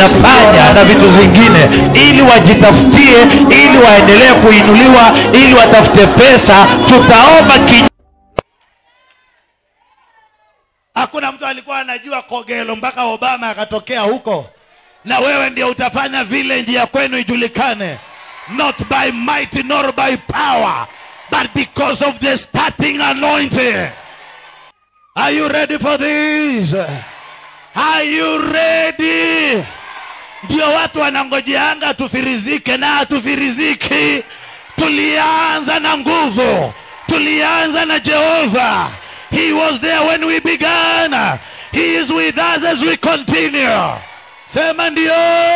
na panya na vitu zingine, ili wajitafutie, ili waendelee kuinuliwa, ili watafute pesa. Tutaomba Hakuna mtu alikuwa anajua Kogelo mpaka Obama akatokea huko. Na wewe ndio utafanya vile njia kwenu ijulikane. Not by might nor by power, but because of the starting anointing. Are you ready for this? Are you ready? Ndio watu wanangojeanga tufirizike, na hatufiriziki. Tulianza na nguvu. Tulianza na Jehova. He was there when we began. He is with us as we continue. Sema ndio.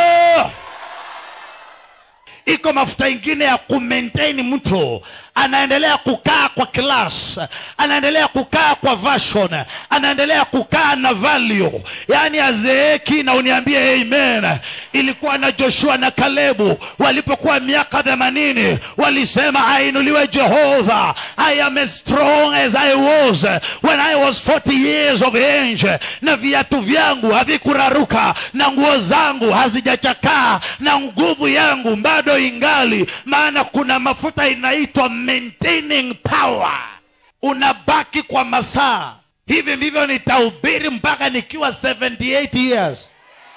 Iko mafuta ingine ya kumaintain mtu. Anaendelea kukaa kwa class, anaendelea kukaa kwa version, anaendelea kukaa na value. Yani azeeki na uniambie amen. Ilikuwa na Joshua na Kalebu walipokuwa miaka 80, walisema ainuliwe Jehova. I am as strong as I was when I was 40 years of age. Na viatu vyangu havikuraruka, na nguo zangu hazijachakaa, na nguvu yangu bado ingali. Maana kuna mafuta inaitwa maintaining power. Unabaki kwa masaa. Hivi ndivyo nitahubiri mpaka nikiwa 78 years.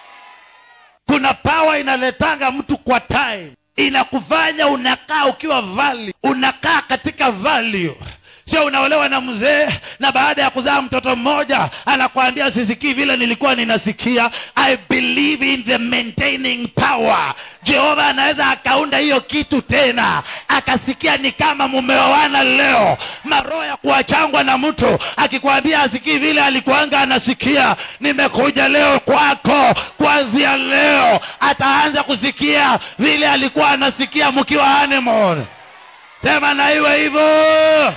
Kuna power inaletanga mtu kwa time. Inakufanya unakaa ukiwa value. Unakaa katika value. Sio unaolewa na mzee na baada ya kuzaa mtoto mmoja anakuambia sisikii vile nilikuwa ninasikia. I believe in the maintaining power. Jehova anaweza akaunda hiyo kitu tena, akasikia ni kama mumeoana leo. Maroho ya kuachangwa na mtu akikwambia asikii vile alikuanga anasikia, nimekuja leo kwako, kuanzia leo ataanza kusikia vile alikuwa anasikia mkiwa honeymoon. Sema na iwe hivyo.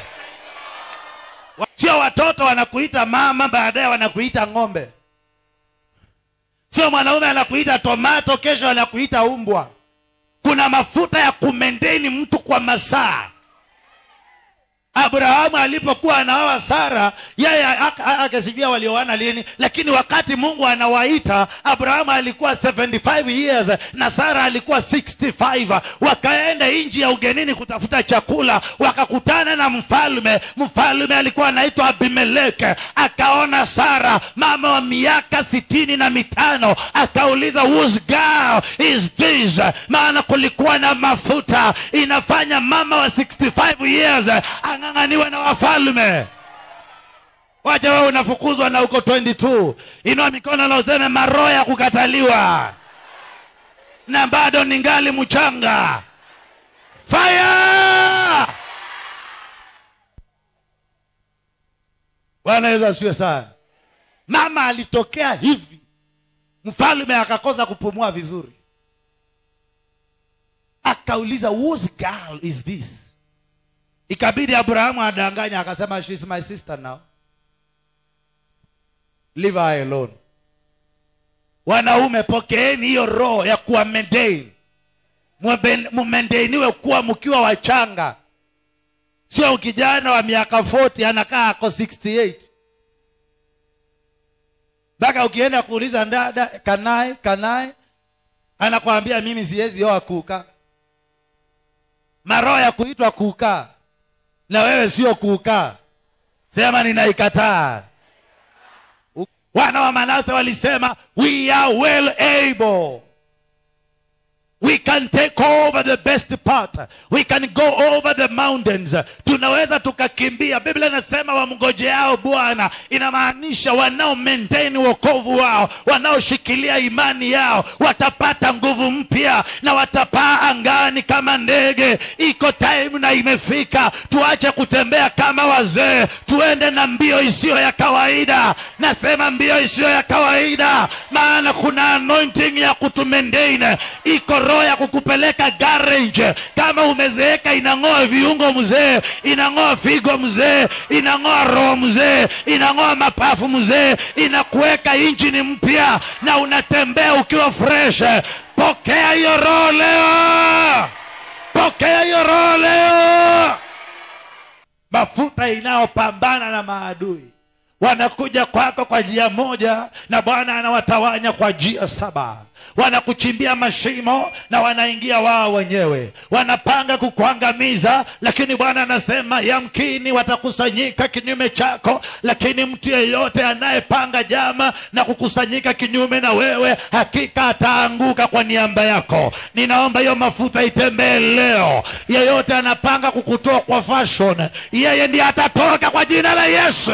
Sio watoto wanakuita mama baadaye wanakuita ng'ombe. Sio mwanaume anakuita tomato kesho anakuita umbwa. Kuna mafuta ya kumaintain mtu kwa masaa. Abrahamu alipokuwa anaoa Sara, yeye akasivia walioana lini, lakini wakati Mungu anawaita, Abrahamu alikuwa 75 years na Sara alikuwa 65. Wakaenda nchi ya ugenini kutafuta chakula, wakakutana na mfalme. Mfalme alikuwa anaitwa Abimeleki. Akaona Sara mama wa miaka 65, akauliza whose girl is this? Maana kulikuwa na mafuta inafanya mama wa 65 years ng'ang'aniwa na wafalme. Wacha wewe unafukuzwa na uko 22. Inua mikono na useme maroho ya kukataliwa na bado ningali mchanga. Fire! Bwana Yesu asifiwe sana. Mama alitokea hivi, mfalme akakosa kupumua vizuri. Akauliza whose girl is this? Ikabidi Abrahamu adanganya, akasema she is my sister now. Leave her alone. Wanaume pokeeni hiyo roho ya kuwa maintain. Mumaintainiwe kuwa mkiwa wachanga. Sio kijana wa miaka 40 anakaa ako 68. Baka ukienda kuuliza dada kanai anakuambia mimi siwezi oa kuka. Maroho ya kuitwa kuka na wewe sio kuka. Sema ninaikataa. Wana wa Manase walisema we are well able. We can take over the best part. We can go over the mountains. Tunaweza tukakimbia. Biblia inasema wamngojeao Bwana, inamaanisha wanao maintain wokovu wao, wanaoshikilia imani yao watapata nguvu mpya na watapaa angani kama ndege. Iko time na imefika tuache kutembea kama wazee, tuende na mbio isiyo ya kawaida. Nasema mbio isiyo ya kawaida maana kuna anointing ya kutumaintain. Iko roho ya kukupeleka garage. Kama umezeeka inangoa viungo mzee, inangoa figo mzee, inangoa roho mzee, inangoa mapafu mzee, inakuweka injini mpya na unatembea ukiwa fresh. Pokea hiyo roho leo. Pokea hiyo roho leo. Mafuta inayopambana na maadui. wanakuja kwako kwa njia moja na Bwana anawatawanya kwa njia 7. Wanakuchimbia mashimo na wanaingia wao wenyewe. Wanapanga kukuangamiza, lakini Bwana anasema yamkini watakusanyika kinyume chako, lakini mtu yeyote anayepanga jama na kukusanyika kinyume na wewe, hakika ataanguka kwa niaba yako. Ninaomba hiyo mafuta itembee leo. Yeyote anapanga kukutoa kwa fashion, yeye ndiye atatoka kwa jina la Yesu.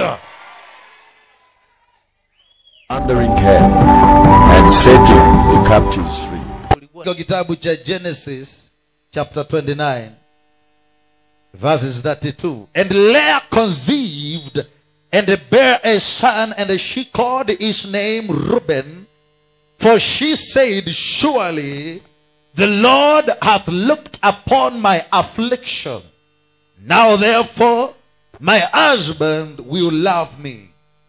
Thundering hell and setting the captives free. Kwa kitabu cha Genesis chapter 29 verses 32. And Leah conceived and bare a son, and she called his name Reuben, for she said, surely the Lord hath looked upon my affliction. Now therefore my husband will love me.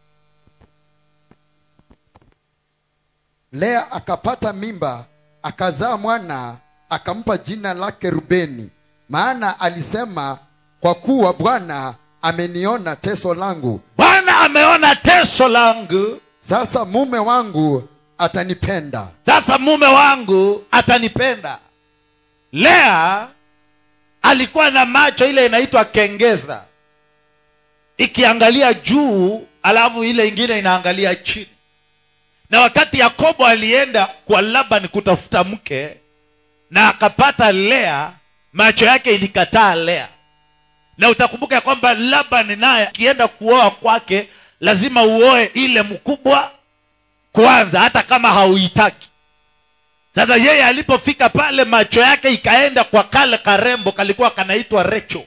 Lea akapata mimba, akazaa mwana, akampa jina lake Rubeni, maana alisema, kwa kuwa Bwana ameniona teso langu. Bwana ameona teso langu, sasa mume wangu atanipenda. Sasa mume wangu atanipenda. Lea alikuwa na macho ile inaitwa kengeza, ikiangalia juu alafu ile ingine inaangalia chini. Na wakati Yakobo alienda kwa Laban kutafuta mke na akapata Lea, macho yake ilikataa Lea. Na utakumbuka kwamba Laban naye akienda kuoa kwake lazima uoe ile mkubwa kwanza, hata kama hauitaki. Sasa yeye alipofika pale, macho yake ikaenda kwa kale karembo kalikuwa kanaitwa Rachel.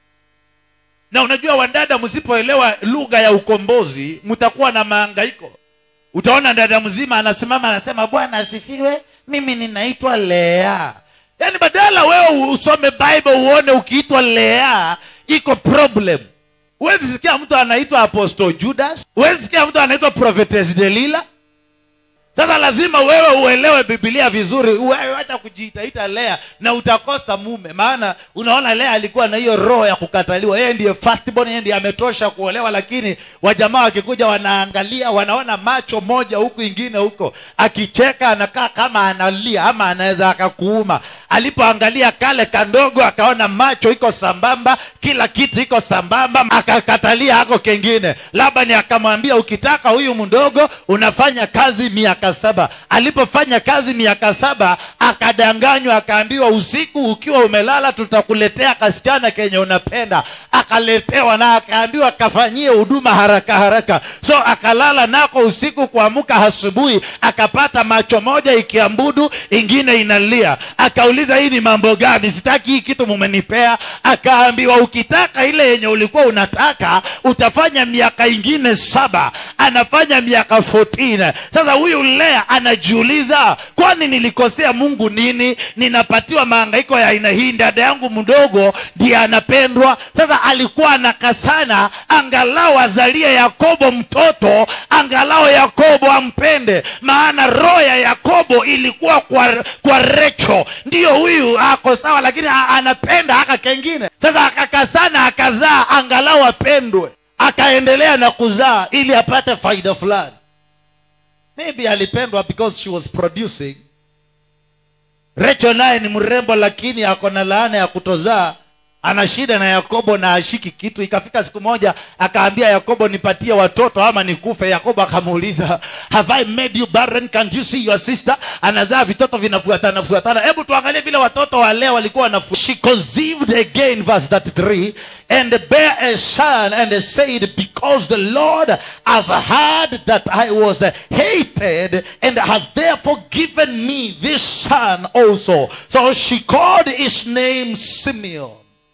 Na unajua wadada, msipoelewa lugha ya ukombozi mtakuwa na mahangaiko. Utaona dada mzima anasimama anasema, Bwana asifiwe, mimi ninaitwa Lea. Yaani badala wewe usome Bible uone ukiitwa Lea iko problem. Huwezi sikia mtu anaitwa Apostle Judas, huwezi sikia mtu anaitwa Prophetess Delilah. Sasa lazima wewe uelewe Biblia vizuri, wewe acha kujiita Lea na utakosa mume. Maana unaona Lea alikuwa na hiyo roho ya kukataliwa. Yeye ndiye firstborn, yeye ndiye ametosha kuolewa, lakini wajamaa wakikuja wanaangalia, wanaona macho moja huku ingine huko. Akicheka anakaa kama analia ama anaweza akakuuma. Alipoangalia kale kandogo akaona macho iko sambamba, kila kitu iko sambamba, akakatalia hako kengine. Labani akamwambia, ukitaka huyu mdogo unafanya kazi miaka 7. Alipofanya kazi miaka 7 akadanganywa, akaambiwa usiku ukiwa umelala tutakuletea kasichana kenye unapenda. Akaletewa na akaambiwa kafanyie huduma haraka haraka. So akalala nako usiku, kuamka asubuhi akapata macho moja ikiambudu, ingine inalia. Akauliza, hii ni mambo gani? Sitaki hii kitu mumenipea. Akaambiwa, ukitaka ile yenye ulikuwa unataka utafanya miaka ingine 7. Anafanya miaka 14. Sasa huyu Lea anajiuliza, kwani nilikosea Mungu nini? Ninapatiwa mahangaiko ya aina hii, dada yangu mdogo ndiye anapendwa. Sasa alikuwa anakasana angalau azalie Yakobo mtoto, angalau Yakobo ampende. Maana roho ya Yakobo ilikuwa kwa Rachel. Ndiyo huyu ako sawa, lakini anapenda haka kengine. Sasa akakasana akazaa angalau apendwe. Akaendelea na kuzaa ili apate faida fulani. Maybe alipendwa because she was producing. Rachel naye ni mrembo, lakini ako na laana ya kutozaa. Ana shida na Yakobo na ashiki kitu. Ikafika siku moja akaambia Yakobo, nipatie watoto ama nikufe. Yakobo akamuuliza, have I made you barren? Can't you see your sister? Anazaa vitoto vinafuatana. Hebu tuangalie vile watoto wa Lea walikuwa wanafuatana. She conceived again, verse 33, and bare a son, and said, because the Lord has heard that I was hated, and has therefore given me this son also. So she called his name Simeon.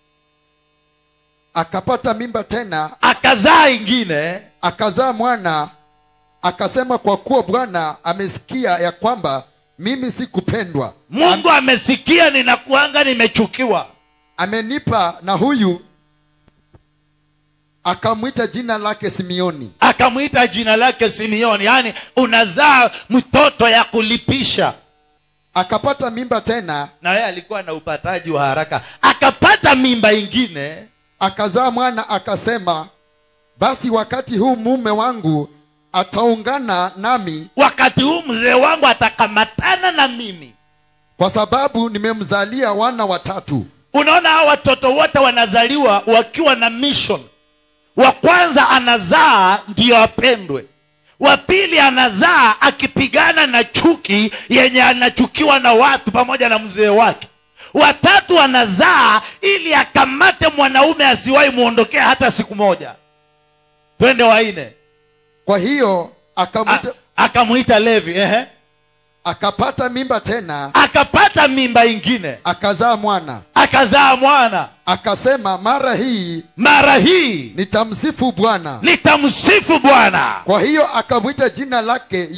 Akapata mimba tena, akazaa ingine, akazaa mwana, akasema, kwa kuwa Bwana amesikia ya kwamba mimi sikupendwa. Mungu amesikia ninakuanga nimechukiwa. Amenipa na huyu, akamwita jina lake Simeoni. Akamwita jina lake Simeoni, yani unazaa mtoto ya kulipisha. Akapata mimba tena, na yeye alikuwa na upataji wa haraka. Akapata mimba ingine, akazaa mwana, akasema, basi wakati huu mume wangu ataungana nami, wakati huu mzee wangu atakamatana na mimi, kwa sababu nimemzalia wana 3. Unaona, hao watoto wote wanazaliwa wakiwa na mission. Wa kwanza anazaa ndio apendwe, wa pili anazaa akipigana na chuki yenye anachukiwa na watu pamoja na mzee wake, wa tatu anazaa ili akamate mwanaume asiwahi muondokea hata siku moja. Twende wa 4. Kwa hiyo akamuita Levi. Akapata mimba tena, akapata mimba ingine, akazaa mwana. Akasema, mara hii nitamsifu Bwana. Kwa hiyo akamuita jina lake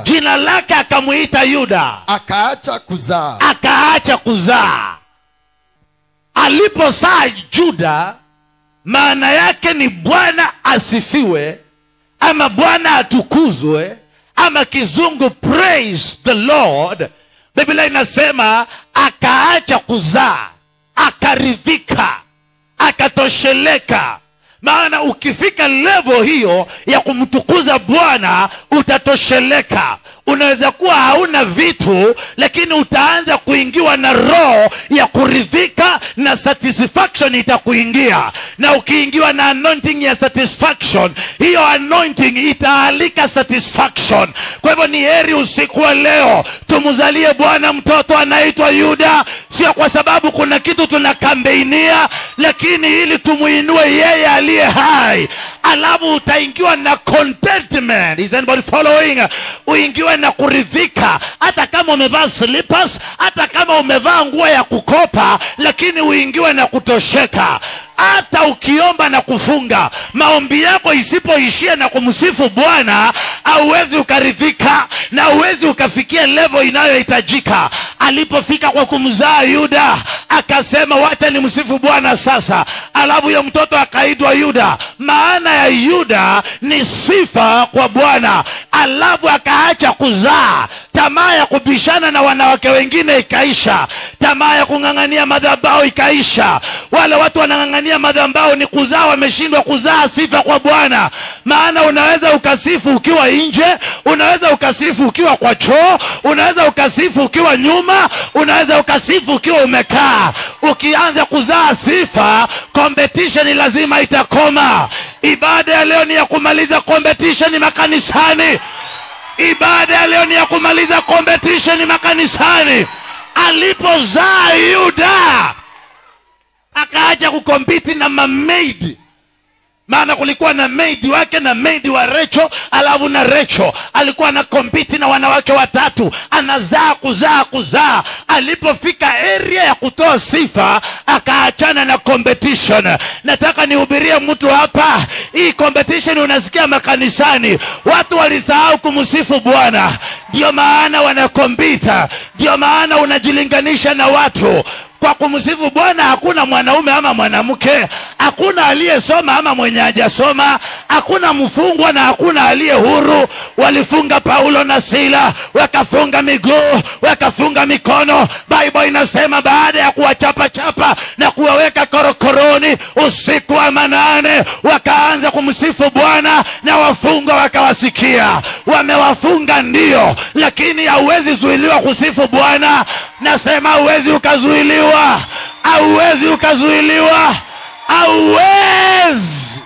Yuda. Akaacha kuzaa. Alipozaa Juda, maana yake ni Bwana asifiwe, ama Bwana atukuzwe, ama kizungu praise the Lord. Biblia inasema akaacha kuzaa, akaridhika, akatosheleka. Maana ukifika level hiyo ya kumtukuza Bwana utatosheleka. Unaweza kuwa hauna vitu, lakini utaanza kuingiwa na roho ya kuridhika na satisfaction itakuingia. Na ukiingiwa na anointing ya satisfaction, hiyo anointing itaalika satisfaction. Kwa hivyo ni heri usiku wa leo tumuzalie Bwana mtoto anaitwa Yuda, sio kwa sababu kuna kitu tunakambeinia, lakini ili tumuinue yeye aliye hai. Alafu utaingiwa na contentment. Is anybody following? Uingiwe na kuridhika, hata kama umevaa slippers, hata kama umevaa nguo ya kukopa, lakini uingiwe na kutosheka. Hata ukiomba na kufunga, maombi yako isipoishia na kumsifu Bwana, hauwezi ukaridhika na hauwezi ukafikia level inayohitajika. Alipofika kwa kumzaa Yuda, akasema wacha nimsifu Bwana sasa. Alafu huyo mtoto akaitwa Yuda. Maana ya Yuda ni sifa kwa Bwana. Alafu akaacha kuzaa. Tamaa ya kubishana na wanawake wengine ikaisha. Tamaa ya kung'ang'ania madhabahu ikaisha. Wale watu wanang'ang'ania madhabahu ni kuzaa, wameshindwa kuzaa sifa kwa Bwana. Maana unaweza ukasifu ukiwa nje, unaweza ukasifu ukiwa kwa choo, unaweza ukasifu ukiwa nyuma, unaweza ukasifu ukiwa umekaa. Ukianza kuzaa sifa, competition lazima itakoma. Ibada ya leo ni ya kumaliza competition makanisani. Ibada ya leo ni ya kumaliza competition makanisani. Alipozaa Yuda, akaacha kukompiti na mamaid. Maana kulikuwa na maid wake na maid wa Rachel. Alafu na Rachel alikuwa na kompiti na wanawake 3. Anazaa kuzaa. Alipofika area ya kutoa sifa, akaachana na competition. Nataka nihubirie mtu hapa, hii competition unasikia makanisani, watu walisahau kumsifu Bwana. Ndio maana wanakompita, ndio maana unajilinganisha na watu. Kwa kumsifu Bwana hakuna mwanaume ama mwanamke, hakuna aliyesoma ama mwenye hajasoma, hakuna mfungwa na hakuna aliye huru. Walifunga Paulo na Sila, wakafunga miguu, wakafunga mikono. Bible inasema baada ya kuwachapa na kuwaweka korokoroni usiku wa manane, wakaanza kumsifu Bwana na wafungwa wakawasikia. Wamewafunga ndio, lakini hauwezi zuiliwa kusifu Bwana. Nasema hauwezi ukazuiliwa. Hauwezi ukazuiliwa. Hauwezi.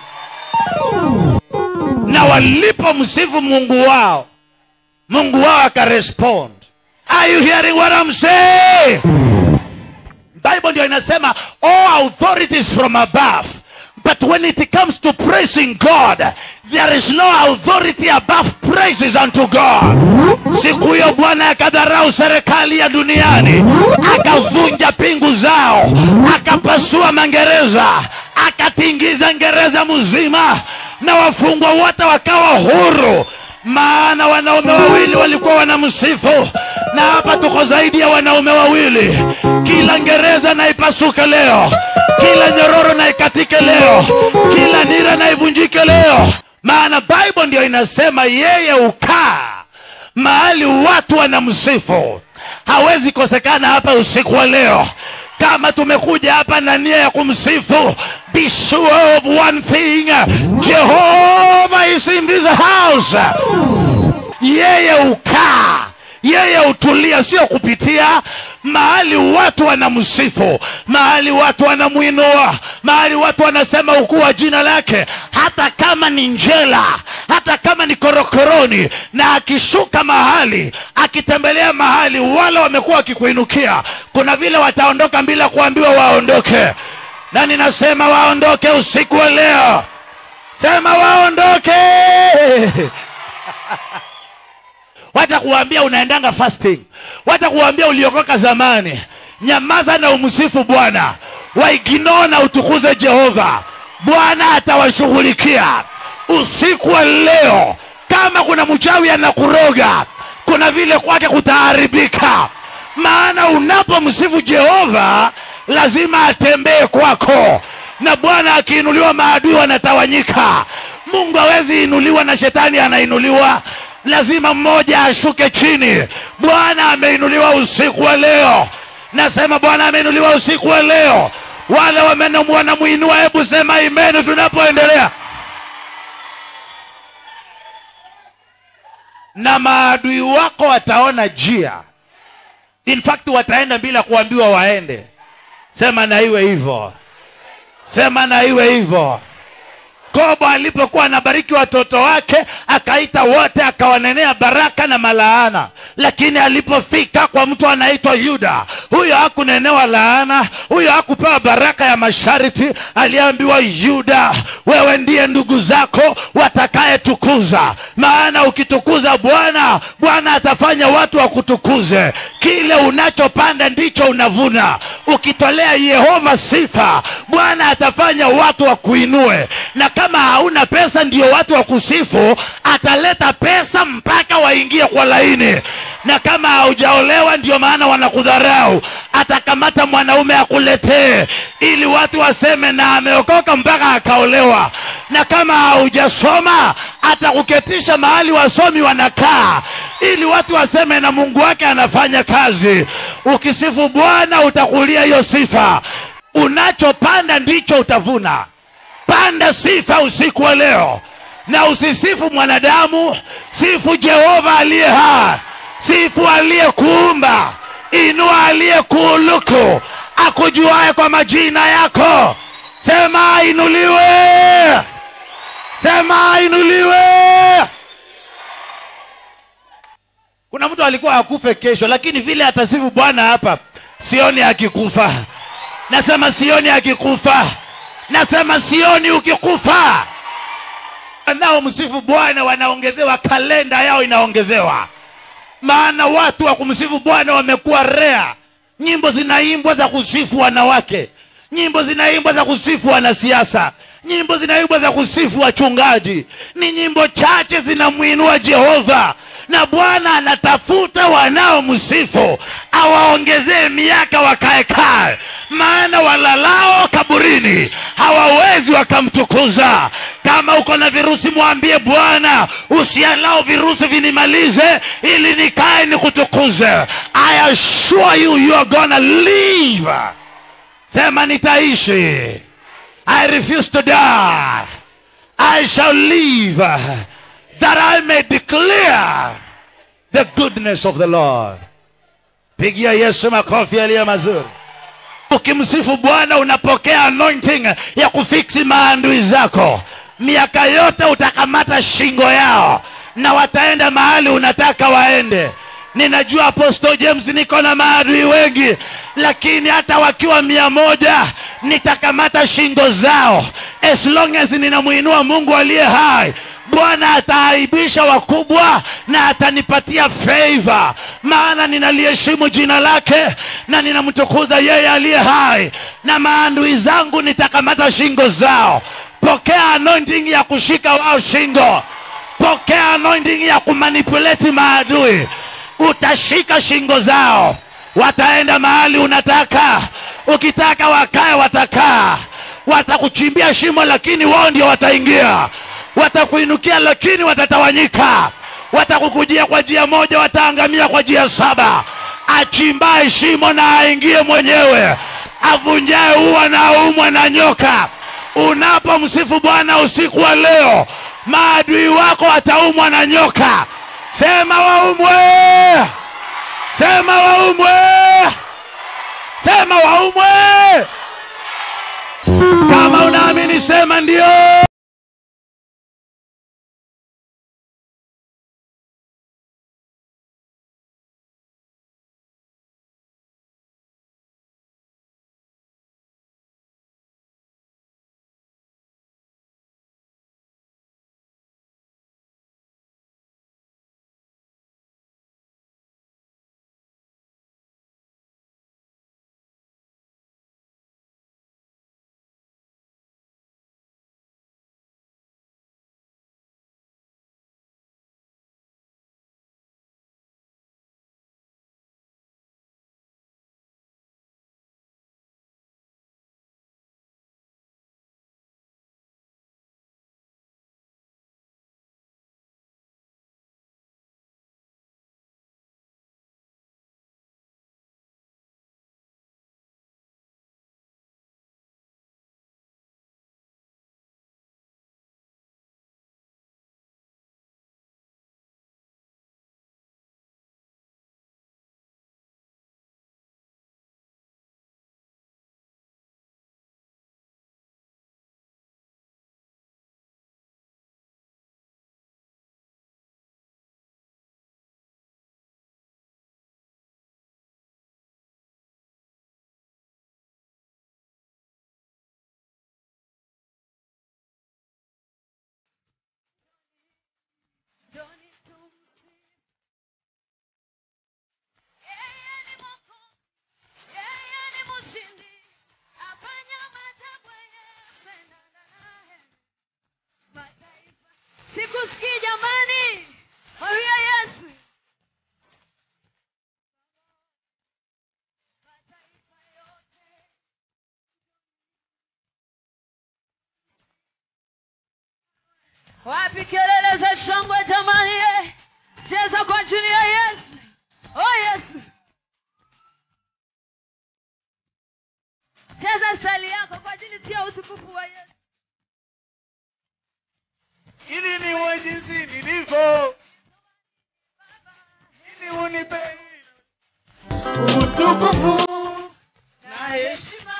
Na walipo msifu Mungu wao akarespond. Are you hearing what I'm saying? Bible ndio inasema all authorities from above. But when it comes to praising God, there is no authority above praises unto God. Siku hiyo Bwana akadharau serikali ya duniani, akavunja pingu zao, akapasua magereza, akatingiza gereza mzima, na wafungwa wote wakawa huru. Maana wanaume 2 walikuwa wanamsifu, na hapa tuko zaidi ya wanaume 2. Kila gereza na ipasuke leo, kila nyororo na ikatike leo, kila nira na ivunjike leo. Maana Bible ndio inasema yeye ukaa mahali watu wanamsifu. Hawezi kosekana hapa usiku wa leo. Kama tumekuja hapa na nia ya kumsifu, be sure of one thing, Jehovah is in this house. Yeye ukaa, yeye utulia, sio kupitia mahali watu wanamsifu, mahali watu wanamuinua, mahali watu wanasema ukuu wa jina lake, hata kama ni njela, hata kama ni korokoroni. Na akishuka mahali, akitembelea mahali, wale wamekuwa wakikuinukia, kuna vile wataondoka bila kuambiwa waondoke. Na ninasema waondoke usiku wa leo. Sema waondoke. Watakuambia unaendanga fasting, watakuambia uliokoka zamani. Nyamaza na umsifu Bwana. Waignore na utukuze Jehova. Bwana atawashughulikia usiku wa leo. Kama kuna mchawi anakuroga, kuna vile kwake kutaharibika. Maana unapomsifu Jehova, lazima atembee kwako. Na Bwana akiinuliwa, maadui wanatawanyika. Mungu hawezi inuliwa na shetani anainuliwa. Lazima mmoja ashuke chini. Bwana ameinuliwa usiku wa leo. Nasema Bwana ameinuliwa usiku wa leo. Wale wanamuinua, hebu sema amen tunapoendelea. Na maadui wako wataona njia. In fact wataenda bila kuambiwa waende. Sema na iwe hivyo. Sema na iwe hivyo. Yakobo alipokuwa anabariki watoto wake, akaita wote, akawanenea baraka na malaana. Lakini alipofika kwa mtu anaitwa Yuda, huyo hakunenewa laana, huyo hakupewa baraka ya masharti. Aliambiwa, Yuda, wewe ndiye ndugu zako watakaye tukuza. Maana ukitukuza Bwana, Bwana atafanya watu wakutukuze. Kile unachopanda ndicho unavuna. Ukitolea Yehova sifa, Bwana atafanya watu wakuinue. Na kama hauna pesa ndio watu wakusifu, ataleta pesa mpaka waingie kwa laini. Na kama haujaolewa ndio maana wanakudharau, atakamata mwanaume akuletee ili watu waseme na ameokoka mpaka akaolewa. Na kama haujasoma, atakuketisha mahali wasomi wanakaa ili watu waseme na Mungu wake anafanya kazi. Ukisifu Bwana utakulia hiyo sifa. Unachopanda ndicho utavuna. Panda sifa usiku wa leo. Na usisifu mwanadamu, sifu Jehova aliye hai. Sifu aliyekuumba. Inua aliyekuuluku, akujuaye kwa majina yako. Sema inuliwe. Sema inuliwe. Kuna mtu alikuwa akufe kesho, lakini vile atasifu Bwana hapa, sioni akikufa. Nasema sioni akikufa. Nasema sioni ukikufa. Nao msifu Bwana wanaongezewa, kalenda yao inaongezewa. Maana watu wa kumsifu Bwana wamekuwa rare. Nyimbo zinaimbwa za kusifu wanawake, nyimbo zinaimbwa za kusifu wanasiasa, nyimbo zinaimbwa za kusifu wachungaji. Ni nyimbo chache zinamuinua Jehova. Na Bwana anatafuta wanao msifu, awaongezee miaka wakaekae. Maana walalao kaburini hawawezi wakamtukuza. Kama uko na virusi, mwambie Bwana, usialao virusi vinimalize ili nikae nikutukuze. I assure you, you are gonna live. Sema nitaishi. I refuse to die. I shall live, that I may declare the goodness of the Lord. Pigia Yesu makofi yaliyo mazuri. Ukimsifu Bwana unapokea anointing ya kufiksi maadui zako. Miaka yote utakamata shingo yao na wataenda mahali unataka waende. Ninajua Apostle James niko na maadui wengi, lakini hata wakiwa 100 nitakamata shingo zao. As long as ninamuinua Mungu aliye hai, Bwana ataaibisha wakubwa na atanipatia favor. Maana ninaliheshimu jina lake na ninamtukuza yeye aliye hai. Na maadui zangu nitakamata shingo zao. Pokea anointing ya kushika wao shingo. Pokea anointing ya kumanipulate maadui. Utashika shingo zao. Wataenda mahali unataka. Ukitaka wakae watakaa. Watakuchimbia shimo lakini wao ndio wataingia. Watakuinukia lakini watatawanyika. Watakukujia kwa njia moja, wataangamia kwa njia 7. Achimbae shimo na aingie mwenyewe. avunjaye huwa na umwa na nyoka. Unapomsifu Bwana usiku wa leo, maadui wako wataumwa na nyoka. Sema waumwe, sema waumwe, sema waumwe. Kama unaamini sema ndio. Sikusikii jamani. Haleluya Yesu. Wapi kelele za shangwe jamani? Cheza kwa ajili ya Yesu. Oh Yesu. Cheza stali yako kwa ajili ya utukufu wa Yesu. Ili niwe jinsi nilivyo, ili unipe utukufu na heshima,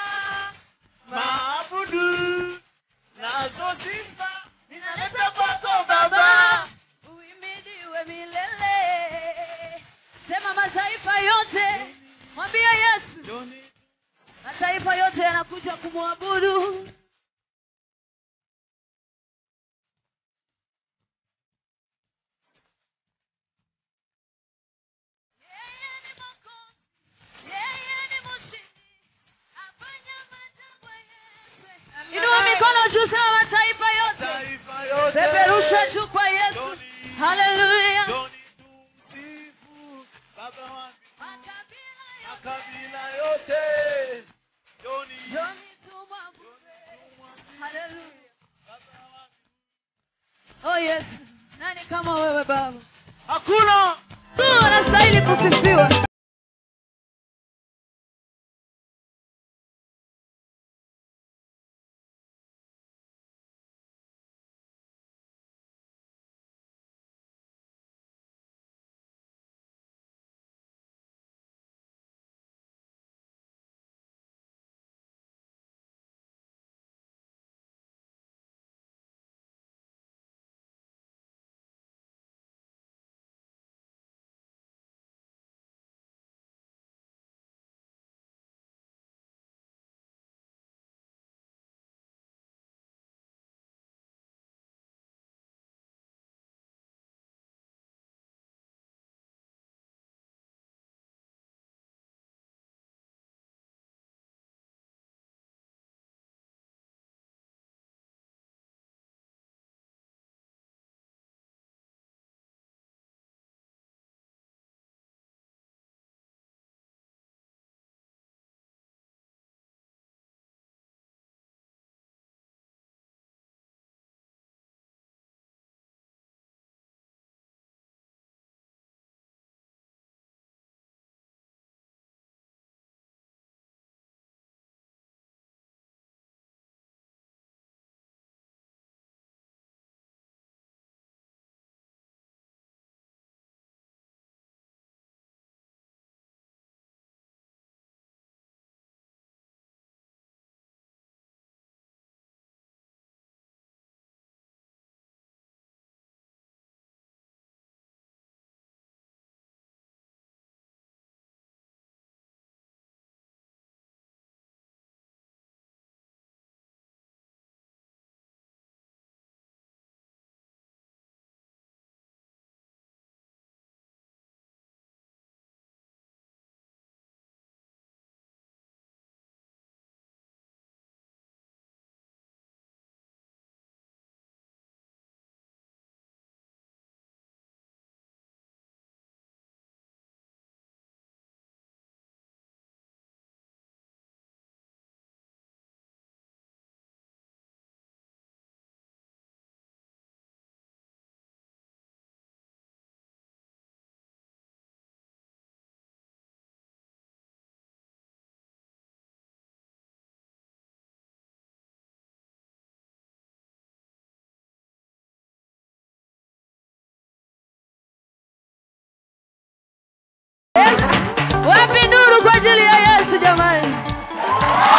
maabudu nazo sifa ninaleta kwako Baba. Uhimidiwe milele. Sema mataifa yote, mwambie Yesu. Mataifa yote yanakuja kumwabudu. Inua mikono juu, sema mataifa yote. Peperusha juu kwa Yesu. Haleluya. Tumsifu Baba wangu. Makabila yote. Joni tumwabudu. Haleluya. Oh Yesu, nani kama wewe Baba? Hakuna. Tu anastahili kusifiwa.